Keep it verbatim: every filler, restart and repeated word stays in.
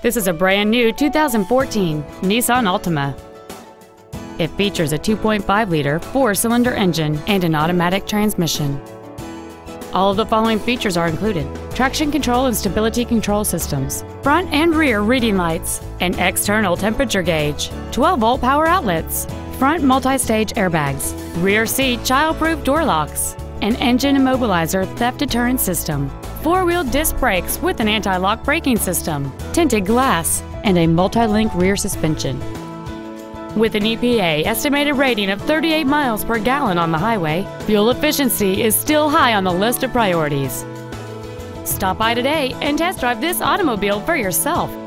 This is a brand new two thousand fourteen Nissan Altima. It features a two point five liter four-cylinder engine and an automatic transmission. All of the following features are included: traction control and stability control systems, front and rear reading lights, an external temperature gauge, twelve volt power outlets, front multi-stage airbags, rear seat child-proof door locks, an engine immobilizer theft deterrent system, four-wheel disc brakes with an anti-lock braking system, tinted glass, and a multi-link rear suspension. With an E P A estimated rating of thirty-eight miles per gallon on the highway, fuel efficiency is still high on the list of priorities. Stop by today and test drive this automobile for yourself.